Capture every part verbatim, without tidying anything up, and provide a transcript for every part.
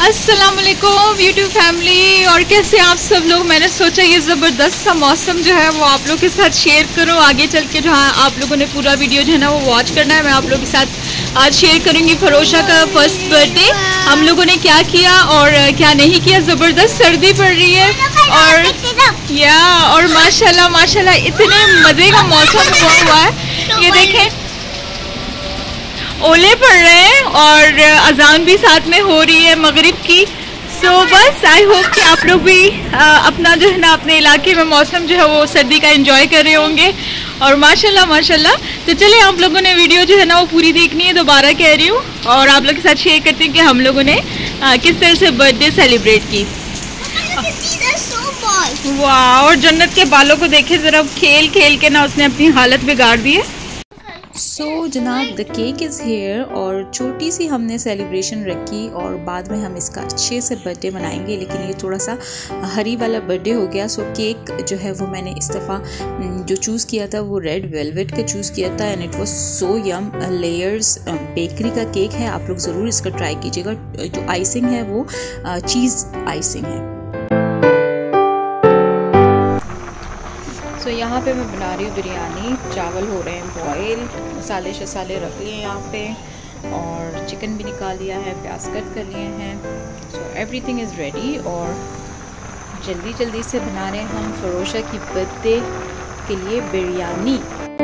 अस्सलाम वालेकुम YouTube family, और कैसे आप सब लोग। मैंने सोचा ये ज़बरदस्त सा मौसम जो है वो आप लोग के साथ शेयर करूं। आगे चल के जहाँ आप लोगों ने पूरा वीडियो जो है ना वो वॉच करना है। मैं आप लोगों के साथ आज शेयर करूंगी फरोशा का फर्स्ट बर्थडे, हम लोगों ने क्या किया और क्या नहीं किया। ज़बरदस्त सर्दी पड़ रही है और या और माशाल्लाह माशाल्लाह इतने मज़े का मौसम हुआ हुआ है। ये देखें ओले पड़ रहे हैं और अजान भी साथ में हो रही है मगरिब की। सो so, बस आई होप कि आप लोग भी आ, अपना जो है ना अपने इलाके में मौसम जो है वो सर्दी का एंजॉय कर रहे होंगे और माशाल्लाह माशाल्लाह। तो चलिए आप लोगों ने वीडियो जो है ना वो पूरी देखनी है, दोबारा कह रही हूँ, और आप लोग के साथ शेयर करती हूँ कि हम लोगों ने आ, किस तरह से बर्थडे सेलिब्रेट की। वाह, और जन्नत के बालों को देखे ज़रा, खेल खेल के ना उसने अपनी हालत बिगाड़ दी है। सो so, जनाब द केक इज़ हेयर, और छोटी सी हमने सेलिब्रेशन रखी और बाद में हम इसका अच्छे से बर्थडे मनाएंगे, लेकिन ये थोड़ा सा हरी वाला बर्थडे हो गया। सो so, केक जो है वो मैंने इस दफ़ा जो चूज़ किया था वो रेड वेलवेट का चूज़ किया था, and it was so yum. Layers bakery का केक है, आप लोग ज़रूर इसका ट्राई कीजिएगा। जो आइसिंग है वो चीज़ आइसिंग है। तो so, यहाँ पे मैं बना रही हूँ बिरयानी। चावल हो रहे हैं बॉयल, मसाले शसाले रख लिए यहाँ पे, और चिकन भी निकाल लिया है, प्याज कट कर लिए हैं। सो एवरीथिंग इज़ रेडी, और जल्दी जल्दी से बना रहे हैं हम फरोशा की बर्थडे के लिए बिरयानी।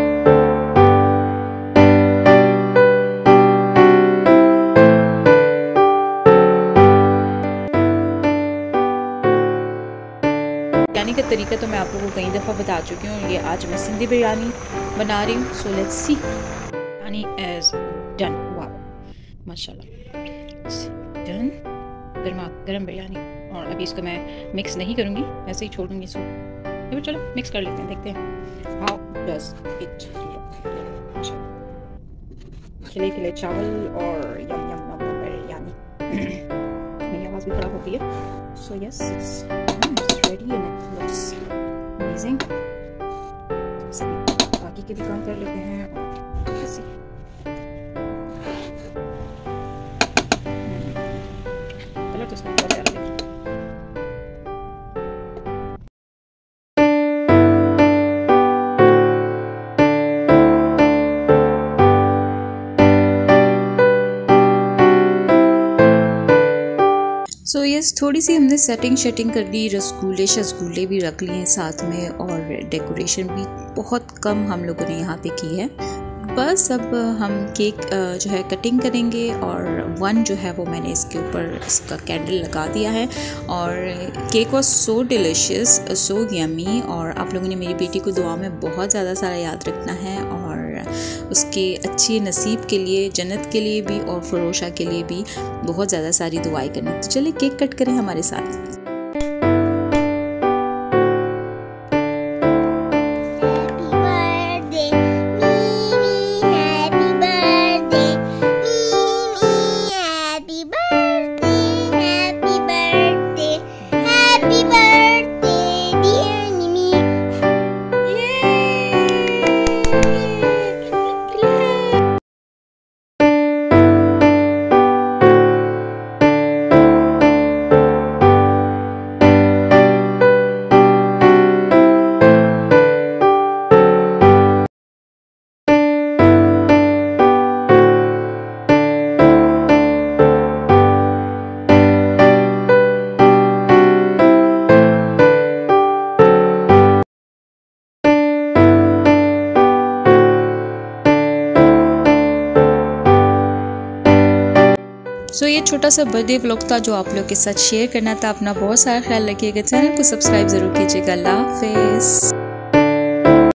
बिरयानी का तरीका तो मैं आप लोगों को कई दफ़ा बता चुकी हूँ। ये आज मैं सिंधी बिरयानी बना रही हूँ। So let's see. Biryani is done. वाह माशाल्लाह, डन। गर्मा गर्म बिरयानी, और अभी इसको मैं मिक्स नहीं करूँगी, ऐसे ही छोड़ूंगी इसको। तो चलो मिक्स कर लेते हैं, देखते हैं हाउ डज इट लुक। खिले खिले चावल और यम यम यम बिरयानी। मेरी आवाज़ भी खराब होती है। So yes, ready and it looks amazing। बाकी के भी काम कर लेते हैं और ऐसे कलर तो इसमें बहुत प्यारा लग रहा है। सो so, यस yes, थोड़ी सी हमने सेटिंग शेटिंग कर ली, रसगुल्ले शसगुल्ले भी रख लिए हैं साथ में, और डेकोरेशन भी बहुत कम हम लोगों ने यहाँ पे की है। बस अब हम केक जो है कटिंग करेंगे, और वन जो है वो मैंने इसके ऊपर इसका कैंडल लगा दिया है। और cake was so delicious, so yummy, और आप लोगों ने मेरी बेटी को दुआ में बहुत ज़्यादा सारा याद रखना है, और उसके अच्छे नसीब के लिए, जन्नत के लिए भी और फरोशा के लिए भी बहुत ज़्यादा सारी दुआएं करनी। तो चलिए केक कट करें हमारे साथ। सो so, ये छोटा सा बर्थडे व्लॉग था जो आप लोग के साथ शेयर करना था। अपना बहुत सारा ख्याल रखिएगा, चैनल को सब्सक्राइब ज़रूर कीजिएगा। अल्लाह हाफ़िज़।